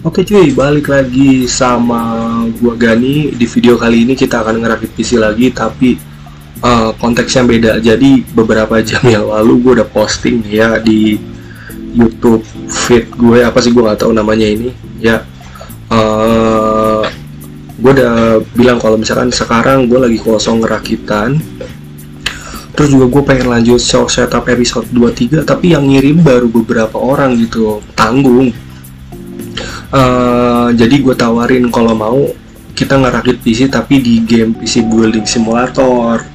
Oke cuy, balik lagi sama gua Gani. Di video kali ini kita akan ngerakit PC lagi, tapi konteksnya beda. Jadi beberapa jam yang lalu gue udah posting ya di YouTube feed gue, apa sih gue nggak tahu namanya ini ya. Gue udah bilang kalau misalkan sekarang gue lagi kosong ngerakitan. Terus juga gue pengen lanjut setup episode 23, tapi yang ngirim baru beberapa orang gitu, tanggung. Jadi gue tawarin kalau mau kita ngerakit PC tapi di game PC Building Simulator,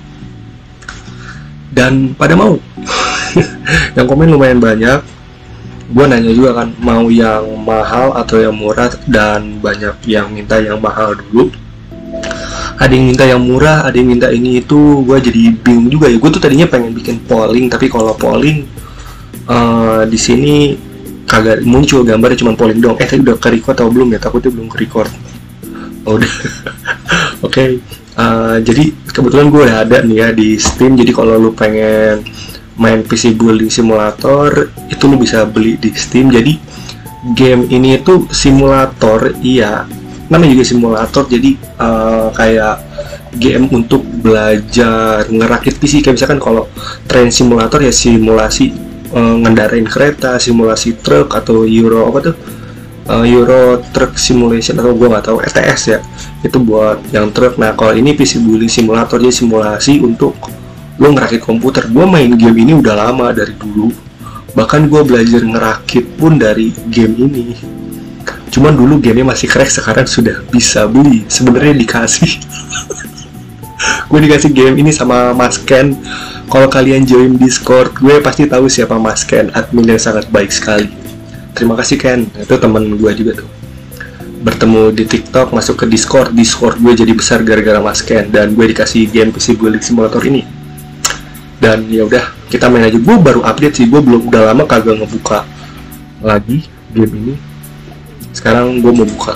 dan pada mau. Yang komen lumayan banyak. Gue nanya juga kan, mau yang mahal atau yang murah, dan banyak yang minta yang mahal dulu. Ada yang minta yang murah, ada yang minta ini itu. Gue jadi bingung juga ya. Gue tuh tadinya pengen bikin polling, tapi kalau polling di sini kagak muncul gambarnya, cuma polling dong. Tadi udah ke record atau belum ya? Takutnya belum ke record. Oh, udah. Oke. Jadi kebetulan gue udah ada nih ya di Steam. Jadi kalau lu pengen main PC Building Simulator, itu lu bisa beli di Steam. Jadi game ini tuh simulator, iya. Namanya juga simulator. Jadi kayak game untuk belajar ngerakit PC. Kayak misalkan kalau Train Simulator ya simulasi ngendarain kereta, simulasi truk, atau Euro apa tuh, Euro Truck Simulation, atau gue nggak tahu, ETS ya, itu buat yang truk. Nah kalau ini PC Building Simulator, jadi simulasi untuk lo ngerakit komputer. Gue main game ini udah lama, dari dulu, bahkan gue belajar ngerakit pun dari game ini. Cuman dulu gamenya masih crack, sekarang sudah bisa beli. Sebenarnya dikasih gue dikasih game ini sama Mas Ken. Kalau kalian join Discord gue pasti tahu siapa Mas Ken, admin yang sangat baik sekali. Terima kasih Ken, itu temen gue juga tuh. Bertemu di TikTok, masuk ke Discord gue jadi besar gara-gara Mas Ken, dan gue dikasih game PC Building Simulator ini. Dan ya udah, kita main aja. Gue baru update sih, gue belum, udah lama kagak ngebuka lagi game ini. Sekarang gue mau buka.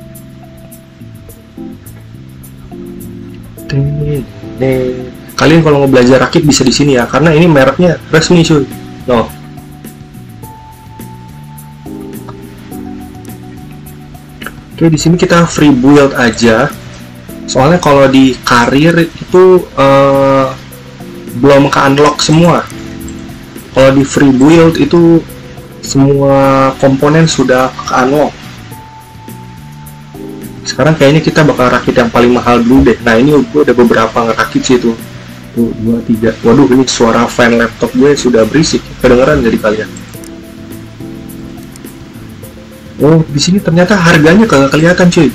Kalian kalau mau belajar rakit bisa di sini ya, karena ini mereknya resmi cuy. No. Oke, di sini kita free build aja. Soalnya kalau di karir itu belum ke unlock semua. Kalau di free build itu semua komponen sudah ke unlock. Sekarang kayaknya kita bakal rakit yang paling mahal dulu deh. Nah ini gue udah beberapa ngerakit sih tuh. Tuh 2, 3. Waduh, ini suara fan laptop gue sudah berisik. Kedengeran dari kalian? Oh, di sini ternyata harganya kagak kelihatan cuy.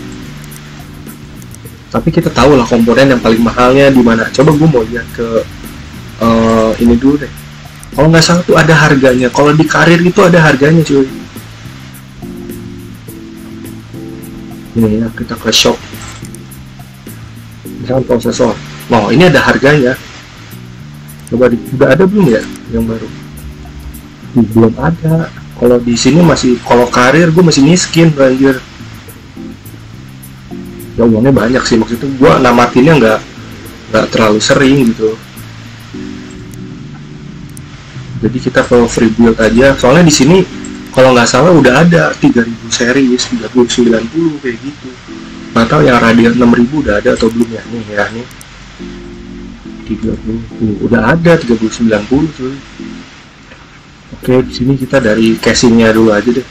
Tapi kita tahu lah komponen yang paling mahalnya di mana. Coba gue mau lihat ke ini dulu deh. Kalau nggak salah tuh ada harganya. Kalau di karir itu ada harganya cuy. Ini ya, kita ke shop. Misalkan prosesor. Oh, ini ada harganya. Coba udah ada belum ya yang baru? Belum ada. Kalau di sini masih, kalau karir gue masih miskin banjir. Ya uangnya banyak sih, maksudnya gue namatinnya nggak terlalu sering gitu. Jadi kita ke free build aja. Soalnya di sini kalau nggak salah udah ada 3000 series, 3090 kayak gitu. Nggak tahu yang Radeon 6000 udah ada atau belum ya. Nih ya, nih 30 udah ada 3090 cuy. Oke, di sini kita dari casingnya dulu aja deh.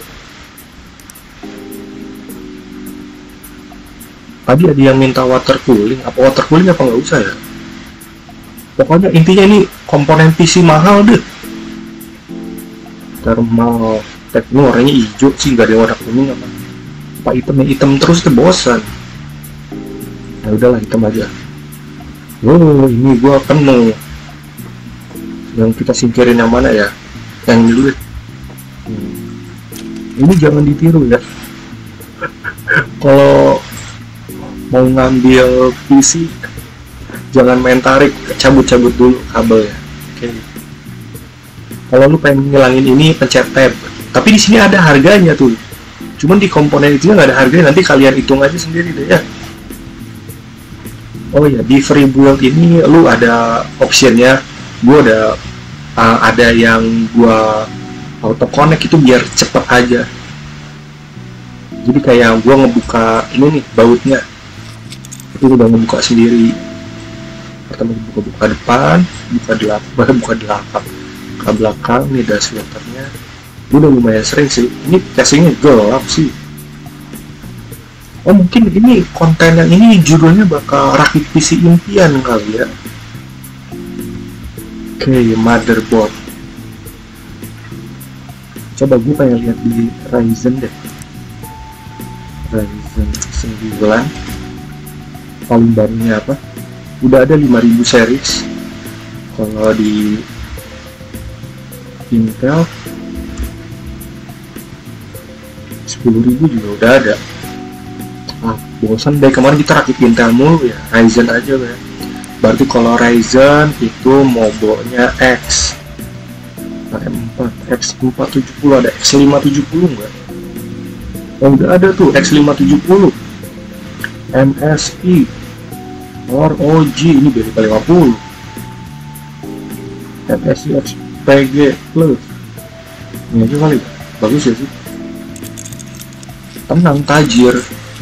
Tadi ada yang minta water cooling. Apa water cooling apa nggak usah ya? Pokoknya intinya ini komponen PC mahal deh. Thermal ini warnanya hijau sih, nggak ada warna kuning apa hitam terus tuh bosan. Ya udahlah, hitam aja. Oh, ini gua penuh. Yang kita singkirin yang mana ya? Yang ini dulu deh. Ini jangan ditiru ya. Kalau mau ngambil PC jangan main tarik, cabut dulu kabelnya. Oke. Kalau lu pengen ngilangin ini, pencet tab. Tapi di sini ada harganya tuh. Cuman di komponen itu nggak ada harganya. Nanti kalian hitung aja sendiri deh ya. Oh ya, di free build ini lu ada optionnya. Gue ada yang gua auto connect itu biar cepet aja. Jadi kayak gua ngebuka ini nih bautnya, itu udah ngebuka sendiri. Pertama buka depan, buka belakang, ke belakang nih dash filternya. Udah lumayan sering sih. Ini casingnya gelap sih. Oh mungkin ini konten yang ini judulnya bakal rakit PC impian kali ya. Oke, motherboard. Coba gue pengen lihat di Ryzen deh. Ryzen 9 paling barunya apa? Udah ada 5000 series. Kalau di Intel 10.000 juga udah ada. Bosan deh, kemarin kita rakit Intel mulu ya, Ryzen aja ya. Berarti kalau Ryzen itu mobonya X 470, ada X570 enggak? Oh udah ada tuh X570 MSI ROG, ini BDK 50 MSI XPG Plus ini aja kali, bagus ya sih, tenang tajir.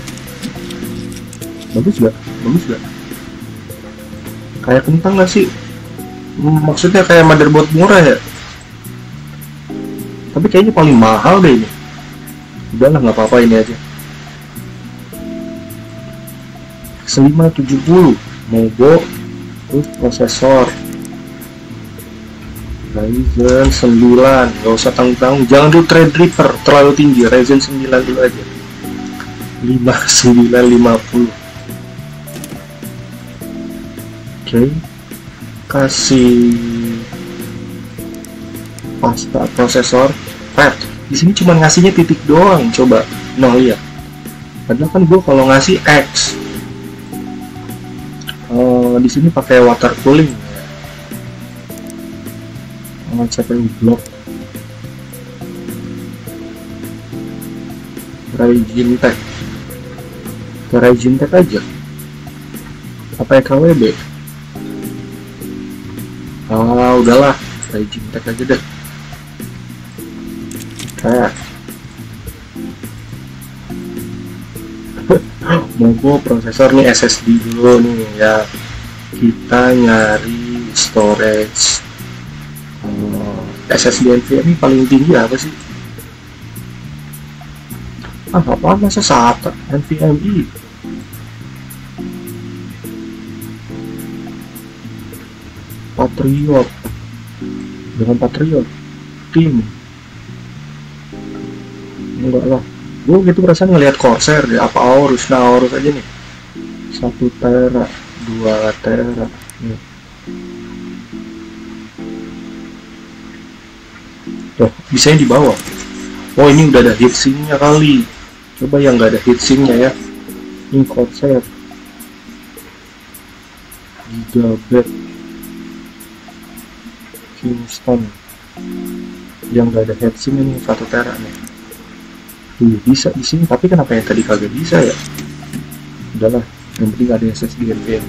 Bagus gak? Kayak kentang gak sih? Maksudnya kayak motherboard murah ya? Tapi kayaknya paling mahal deh ini. Udahlah nggak apa-apa, ini aja. X570 Mobo, terus prosesor Ryzen 9, nggak usah tanggung-tanggung, jangan dulu Threadripper terlalu tinggi, Ryzen 9 dulu aja 5950. Oke, kasih pasta prosesor red. Di sini cuma ngasihnya titik doang, coba nah lihat. Padahal kan gue kalau ngasih X, di sini pakai water cooling ya. CPU block Ryzen Tech, ke Ryzen Tech aja apa KWB. Udahlah Ryzen Tech aja deh. Kayak Mobo prosesor nih, SSD dulu nih ya. Kita nyari storage. SSD NVMe paling tinggi apa sih? Apa masa SATA NVMe? Patriot, dengan Patriot tim enggak lah, gue gitu perasaan ngelihat Corsair deh, apa Aorus. Nah Aorus aja nih 1 tera 2 tera nih. Tuh bisanya di bawah. Oh ini udah ada heatsinknya kali, coba yang nggak ada heatsinknya ya. Ini Corsair Gigabit Kingston yang nggak ada heatsink ini 1 tera nih. Tuh bisa di sini, tapi kenapa yang tadi kagak bisa ya? Udahlah, yang penting ada SSD NVMe.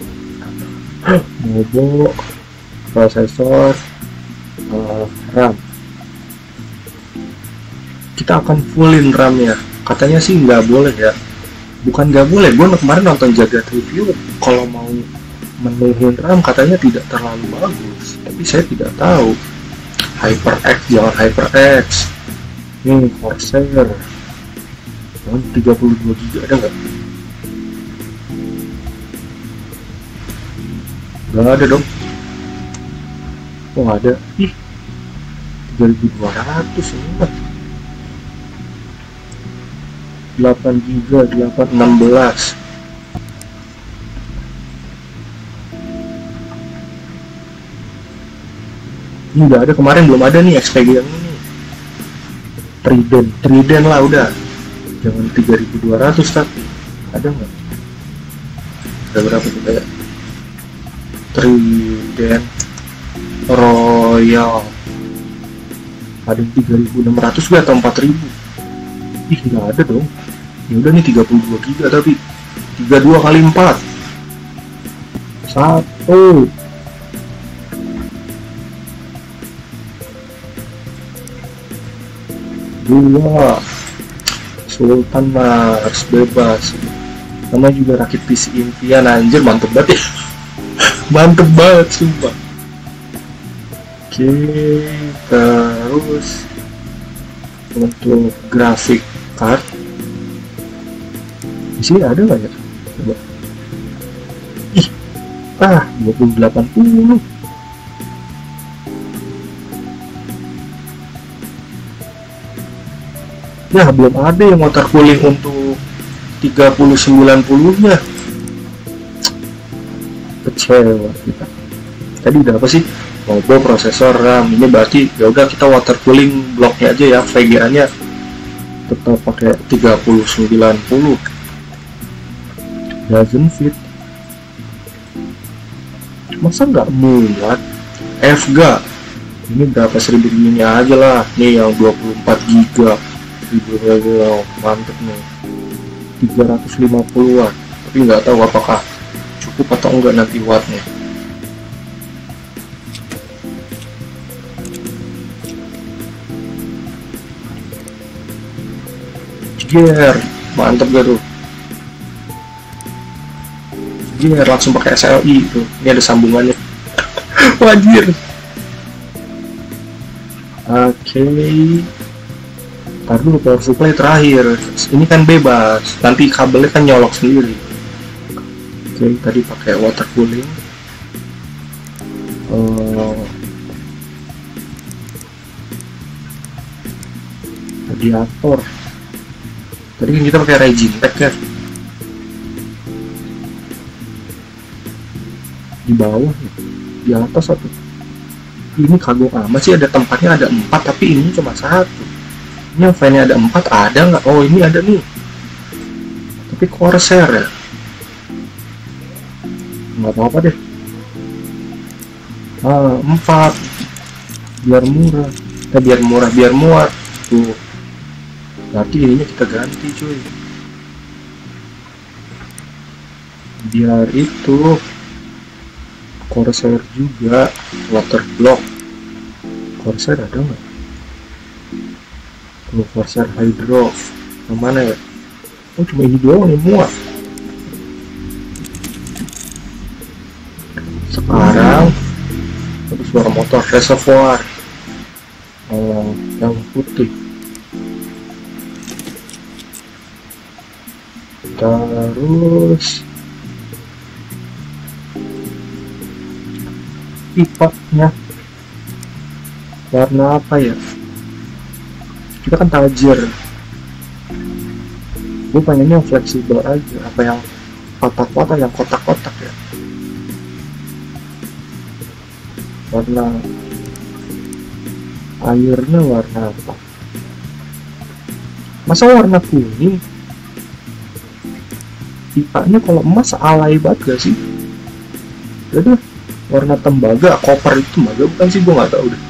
Mobo, prosesor, RAM. Kita akan fullin RAM ya. Katanya sih nggak boleh ya. Bukan nggak boleh, gue kemarin nonton Jagat review, kalau mau menuhin RAM katanya tidak terlalu bagus, tapi saya tidak tahu. HyperX, jangan HyperX. Ini Corsair 32 GB ada nggak? Nggak ada dong. Oh ada, ih 3200 ini mah 8 GB 816. Ini udah ada, kemarin belum ada nih XPG yang ini. Trident lah udah, jangan 3200 tapi ada nggak? Ada berapa tuh kayak Trident Royal, ada yang 3600 gue atau 4000? Ih nggak ada dong. Ya udah nih 32 GB tapi 32 kali 4 1 2 Sultan mah harus bebas. Sama juga rakit PC impian, anjir mantep banget ya. Mantep banget sumpah. Oke, terus untuk grafik card di sini ada nggak ya? Coba. Ih, 2080. Ya belum ada yang water cooling untuk 3090-nya. Kecewa kita. Tadi udah apa sih? Mobo, prosesor, RAM. Ini berarti ya udah kita water cooling bloknya aja ya, VGA-nya tetap pakai 3090. Doesn't fit. Masa nggak muat? FGA. Ini berapa 1000 ini aja lah. Nih yang 24 GB. 1000 mantep nih. 350 watt. Tapi nggak tahu apakah cukup atau enggak nanti wattnya. Gear, mantep gak tuh? Gear langsung pakai SLI tuh. Ini ada sambungannya. Wajir. Oke. Ntar dulu power supply terakhir. Ini kan bebas. Nanti kabelnya kan nyolok sendiri. Oke, tadi pakai water cooling. Radiator. Tadi kan kita pakai Regintech ya. Di bawah, di atas satu. Ini kagok amat sih, ada tempatnya ada 4 tapi ini cuma 1. Ini yang fan-nya ada 4 ada nggak? Oh ini ada nih. Tapi Corsair ya. Nggak apa-apa deh. 4. Biar murah. Biar muat. Tuh. Berarti ininya kita ganti cuy. Biar itu Corsair juga water block. Corsair ada nggak? Tuh Corsair Hydro. Yang mana ya? Oh cuma ini doang yang muat. Sekarang ada suara motor reservoir. Yang putih. Terus pipanya warna apa ya? Kita kan tajir. Gue pengennya fleksibel aja. Apa yang patah-patah, yang kotak-kotak ya. Warna airnya warna apa? Masa warna kuning? Pipanya kalau emas alay banget gak sih? Udah warna tembaga, koper itu tembaga bukan sih, gue nggak tahu deh.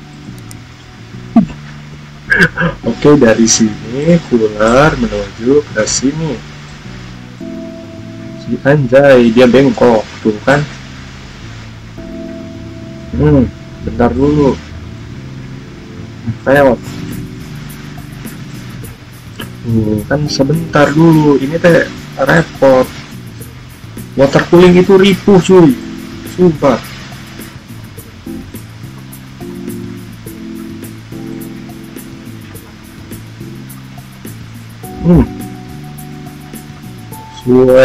Oke, dari sini cooler menuju ke sini. Si anjay, dia bengkok tuh kan. Bentar dulu. Fail. Kan sebentar dulu, ini teh repot. Water cooling itu ripuh cuy, sumpah. Suwe.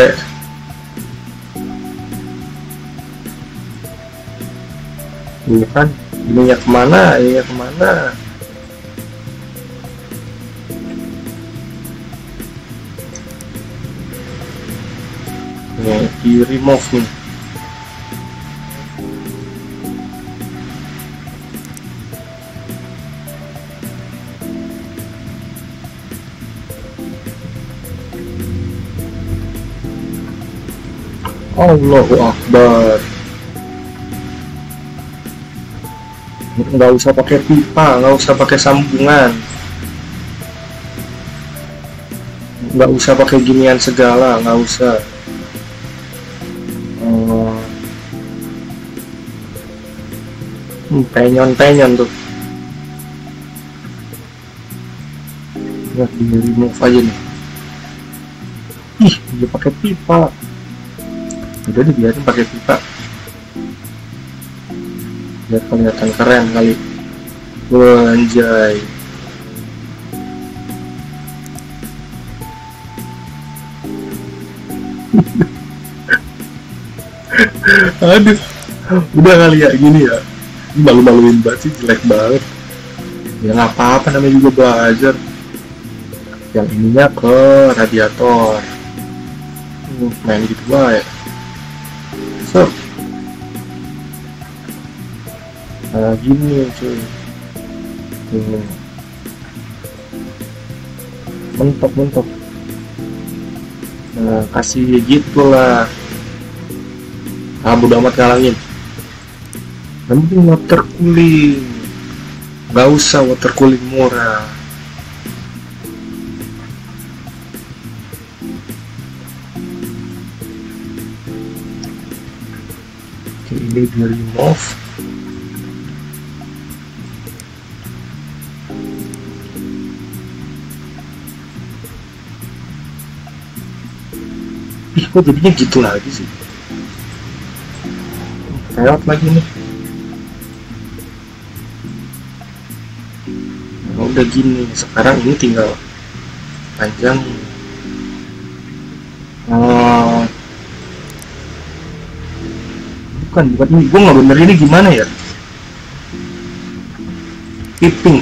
Ini kan ininya kemana, ininya kemana. Nih, di remove nih. Allahu Akbar. Nggak usah pakai pipa, nggak usah pakai sambungan, nggak usah pakai ginian segala, nggak usah. Penyon tuh. Nggak di remove aja nih. Ih, dia pakai pipa. Udah dibiarin pakai pipa biar kelihatan keren kali. Wah, anjay. Aduh, udah kali ya gini ya. Malu-maluin banget sih, jelek banget. Ya nggak apa-apa, namanya juga belajar. Yang ininya ke radiator. Main gitu ya. So, nah gini cuy. Mentok. Nah, kasih gitulah. Bodo amat ngalangin. Yang penting water cooling. Gak usah water cooling murah. Oke, ini di remove. Ih, kok jadinya gitu lagi sih? Lewat lagi nih. Nah, udah gini. Sekarang ini tinggal panjang. Bukan ini. Gue nggak bener ini gimana ya? Piping.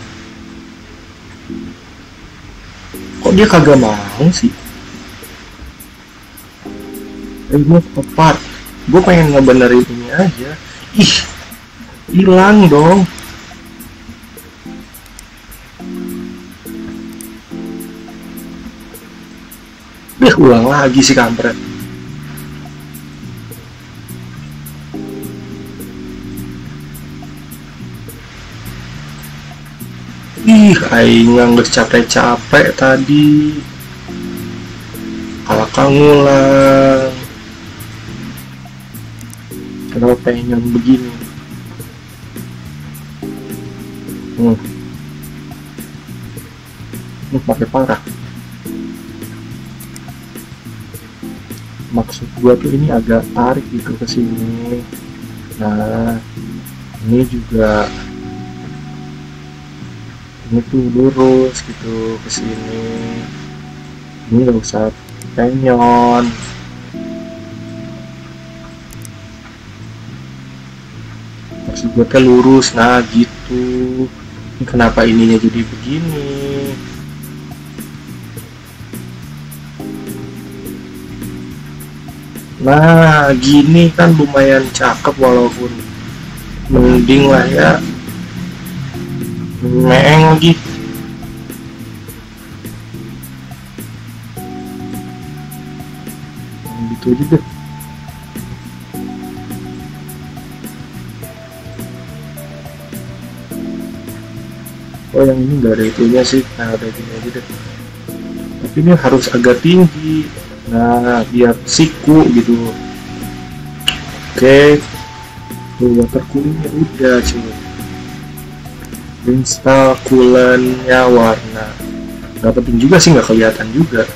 Kok dia kagak mau sih? Remove apart. Gue pengen ngebenerin ini aja. Ih, hilang dong. Ulang lagi sih kampret. Ih, aing nggak capek-capek tadi. Kalau ngulang. Kenapa pengen begini? Pakai parah. Maksud gua tuh ini agak tarik gitu ke sini. Nah, ini juga ini tuh lurus gitu ke sini. Ini nggak usah penyon. Maksud gua tuh lurus, nah gitu. Ini kenapa ininya jadi begini? Nah, gini kan lumayan cakep walaupun mending lah ya. Meeng lagi. Gitu aja deh. Oh, yang ini nggak ada itunya sih. Nah, ada gini aja deh. Tapi ini harus agak tinggi. Nah, biar siku gitu. Oke. Tuh, water coolingnya udah cuy. Install coolant-nya warna. Gak penting juga sih, nggak kelihatan juga.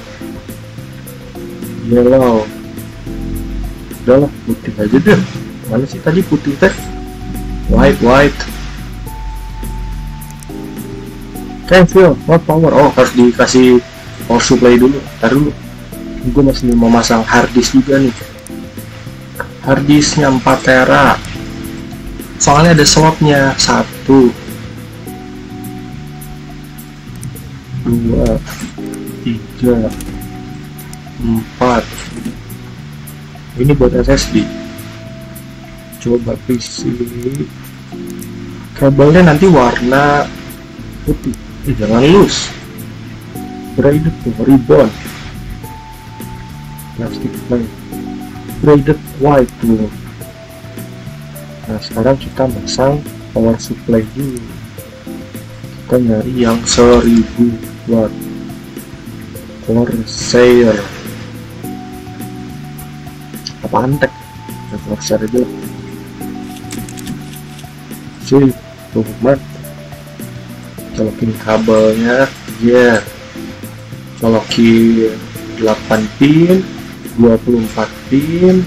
Yellow. Udahlah, putih aja deh. Mana sih tadi putih teh? White. Cancel, what power? Oh, harus dikasih power supply dulu. Ntar dulu. Gue masih mau masang harddisk juga nih. Harddisknya 4 tera. Soalnya ada slotnya 1, 2, 3, 4. Ini buat SSD. Coba PC. Kabelnya nanti warna putih. Jangan loose. Braided tuh, ribbon. Plastic plate. Braided white tuh. Nah, sekarang kita masang power supply dulu. Kita nyari yang 1000 watt. Corsair. Apa antek? Corsair aja. Sih, tuh mat. Colokin kabelnya. ya colokin 8 pin, 24 pin.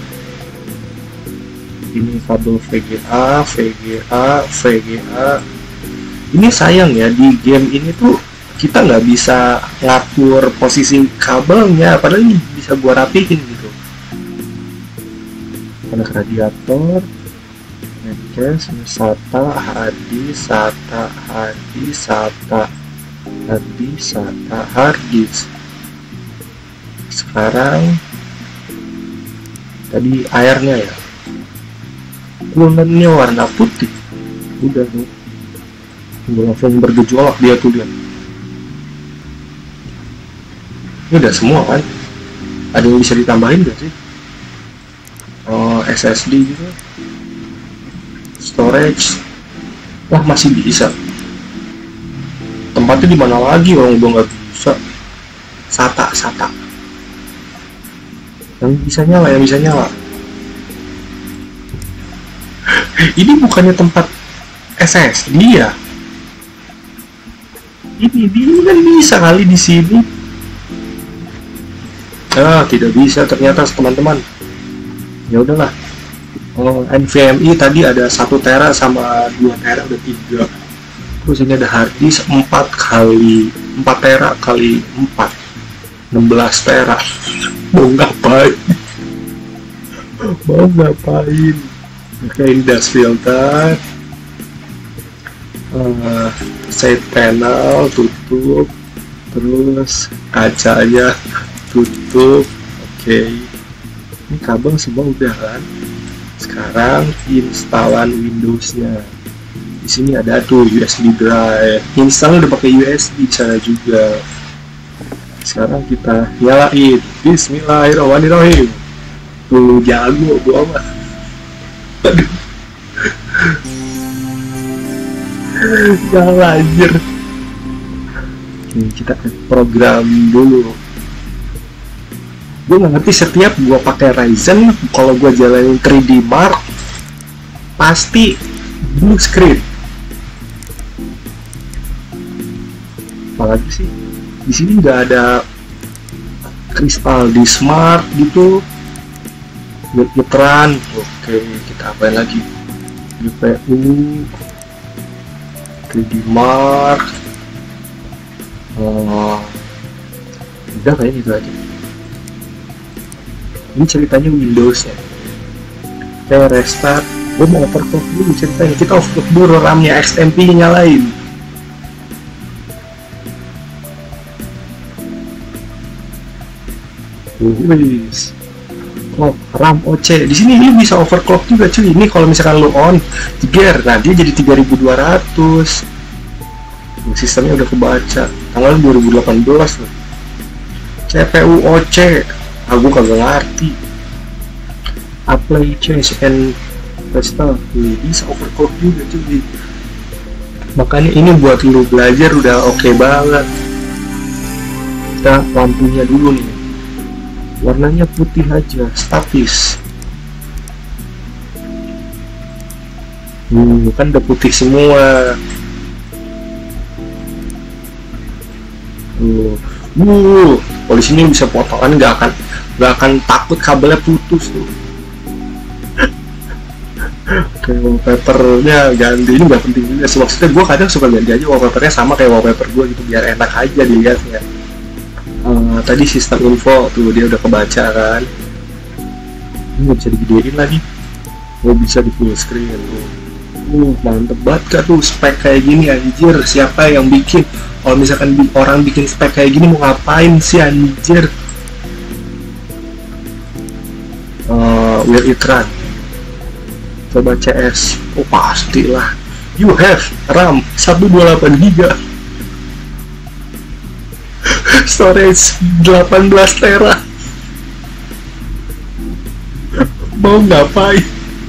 Ini kabel VGA, VGA. Ini sayang ya, di game ini tuh kita nggak bisa ngatur posisi kabelnya, padahal ini bisa gua rapihin gitu. Konek radiator, Menkes, SATA, HDD, SATA, HDD, SATA, HDD, SATA, harddisk. Sekarang tadi airnya ya, kulennya warna putih, udah nih, langsung bergejolak dia tuh lihat. Ini udah semua kan? Ada yang bisa ditambahin gak sih? Oh, SSD gitu, storage, wah masih bisa. Tempatnya di mana lagi orang udah nggak bisa. SATA, yang bisa nyala. Ini bukannya tempat SSD ya? Ini kan bisa kali di sini. Tidak bisa ternyata teman-teman. Ya udahlah. Oh, NVMe tadi ada 1 tera sama 2 tera udah 3. Terus ini ada harddisk 4 tera kali 4, 16 tera. Mau ngapain? Oke, ini dust filter, side panel tutup, terus kacanya tutup. Oke, ini kabel semua udah kan. Sekarang installan Windows-nya. Di sini ada tuh USB drive. Install udah pakai USB di sana juga. Sekarang kita nyalain. Bismillahirrahmanirrahim. Tuh jago gua mah. Aduh. Nyala anjir. Oke, kita program dulu. Gue nggak ngerti, setiap gue pakai Ryzen, kalau gue jalanin 3D Mark pasti blue screen. Apalagi sih di sini nggak ada kristal di smart gitu, getaran. Oke, kita apain lagi? GPU, 3D Mark, udah kayaknya itu aja. Ini ceritanya Windows ya. Kayak restart, gue mau overclock dulu ceritanya. Kita overclock dulu, RAM-nya XMP nyalain. Wis. Oh, RAM OC. Di sini ini bisa overclock juga cuy. Ini kalau misalkan lo on Tiger, nah dia jadi 3200. Sistemnya udah kebaca. Tanggal 2018 loh. CPU OC. Aku kagak ngerti. Apply change and restart. Bisa overclock juga cuy. Makanya ini buat lo belajar udah oke banget. Kita lampunya dulu nih. Warnanya putih aja, statis. Kan udah putih semua. Polisi ini bisa potongan, nggak akan takut kabelnya putus tuh. Oke, wallpapernya ganti, ini nggak penting juga sih. Maksudnya gue kadang suka ganti aja wallpapernya sama kayak wallpaper gue gitu, biar enak aja dilihatnya. Tadi sistem info tuh dia udah kebaca kan. Ini nggak bisa digedein lagi, nggak bisa di full screen tuh. Mantep banget gak tuh spek kayak gini anjir. Siapa yang bikin? Kalau misalkan orang bikin spek kayak gini mau ngapain sih anjir? Will it run? Coba CS. Oh pastilah. You have RAM 128GB, storage 18 tera. Mau ngapain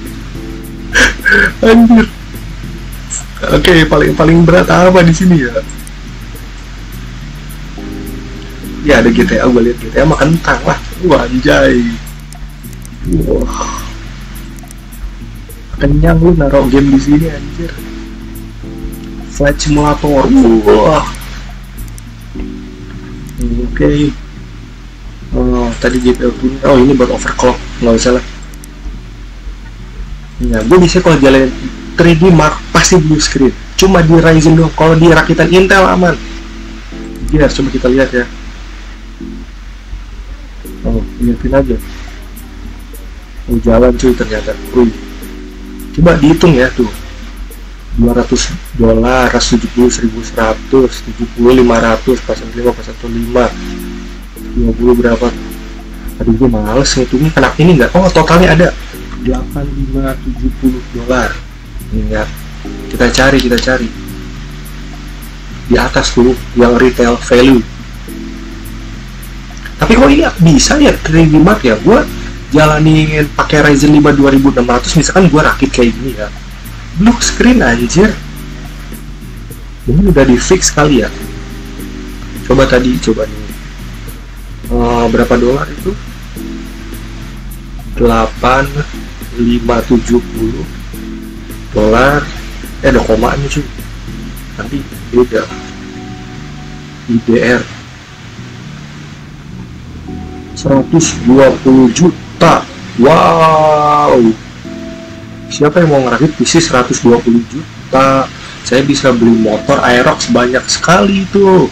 anjir? Oke, paling berat apa di sini ya? Ya ada GTA, gue liat GTA mah kentang lah. Wah anjay. Wah, kenyang lu naruh game di sini anjir. Flight Simulator. Wah, Oke. Oh, tadi GPU punya. Oh, ini buat overclock, nggak usah lah. Ya, gue bisa kalau jalan 3D Mark pasti blue screen. Cuma di Ryzen doang. Kalau di rakitan Intel aman. Biar coba kita lihat ya. Oh, lihatin aja. Oh, jalan cuy ternyata. Wih. Coba dihitung ya tuh. $200, 170, 1100, 70, 500, 415, 415, 20 berapa? Aduh, gue males ngitungnya. Kenapa ini enggak? Oh, totalnya ada $8570. Ini ya. Kita cari di atas dulu yang retail value. Tapi kok ini bisa ya 3D Mark ya? Gue jalanin pakai Ryzen 5 2600, misalkan gue rakit kayak gini ya, blue screen anjir. Ini udah di fix kali ya. Coba nih berapa dolar itu? 8570 dolar. Ada komaannya cuy. Nanti beda. IDR 120 juta. Wow. Siapa yang mau ngerakit PC 120 juta? Saya bisa beli motor Aerox banyak sekali tuh.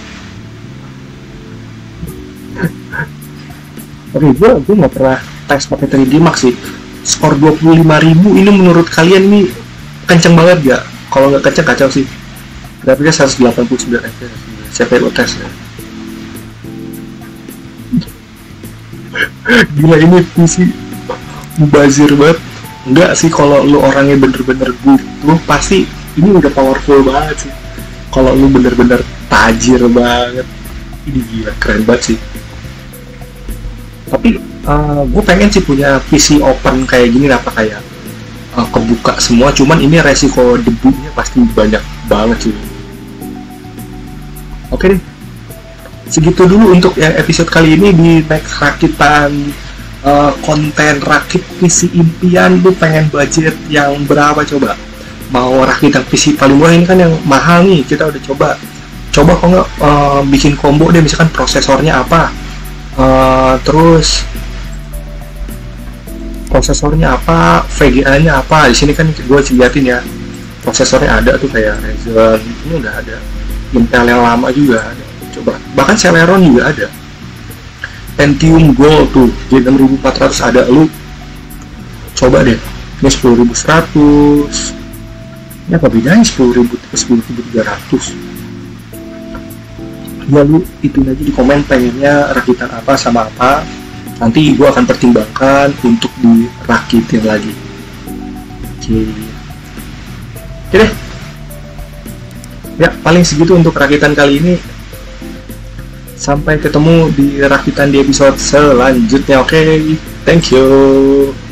Oke, gue nggak pernah tes pakai 3D Max sih. Skor 25.000 ini menurut kalian ini kenceng banget gak? Kalau nggak kenceng kacau sih. Grafiknya 189 fps. CPU tes ya. Gila, ini PC mubazir banget. Enggak sih, kalau lu orangnya bener-bener good, lu pasti ini udah powerful banget sih. Kalau lu bener-bener tajir banget, ini gila keren banget sih. Tapi gue pengen sih punya PC open kayak gini, apa kayak kebuka semua. Cuman ini resiko debunya pasti banyak banget sih. Oke deh, segitu dulu untuk episode kali ini di next rakitan. Konten rakit PC impian. Lu pengen budget yang berapa coba? Mau rakit yang PC paling murah, ini kan yang mahal nih. Kita udah coba kok nggak bikin combo deh, misalkan prosesornya apa, terus prosesornya apa, VGA nya apa. Di sini kan gue liatin ya, prosesornya ada tuh kayak Ryzen, ini udah ada. Intel yang lama juga ada, coba bahkan Celeron juga ada. Pentium Gold tuh G6400 ada. Lu coba deh, ini 10100. Ini apa bedanya 10.000 ke 10.300? Ya lu ituin aja di komen pengennya rakitan apa sama apa. Nanti gua akan pertimbangkan untuk dirakitin lagi. Oke deh. Ya paling segitu untuk rakitan kali ini. Sampai ketemu di rakitan di episode selanjutnya. Oke, thank you.